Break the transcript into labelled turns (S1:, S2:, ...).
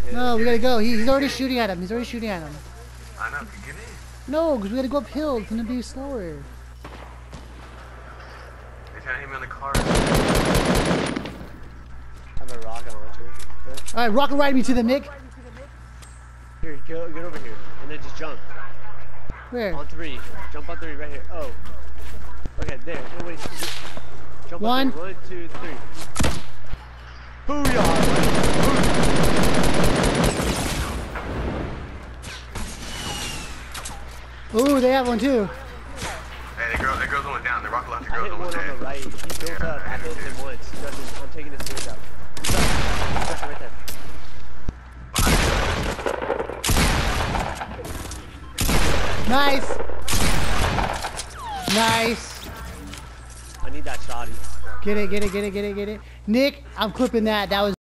S1: No, we gotta go. He's already shooting at him. He's already shooting at him.
S2: I know. Get in.
S1: No, because we gotta go uphill. It's gonna be slower.
S2: They're trying to hit me on the car.
S3: I have a rocket launcher.
S1: Alright, rocket ride me to them, Nick.
S3: Here, get over here. And then just jump.
S1: Where?
S3: On 3. Jump on 3 right here. Oh. Okay, there. No, wait. Jump on 3. 1, 2, 3. Booyah!
S1: Ooh, they have one too.
S2: Hey, the girl's almost down. The rocket launcher
S3: I
S2: girl's
S3: hit one
S2: almost
S3: on
S2: dead.
S3: the right. He built up. I hit him once. I'm taking his stairs out. He's right there.
S1: Nice. Nice.
S3: I need that shoddy.
S1: Get it, get it, get it, get it, get it. Nick, I'm clipping that. That was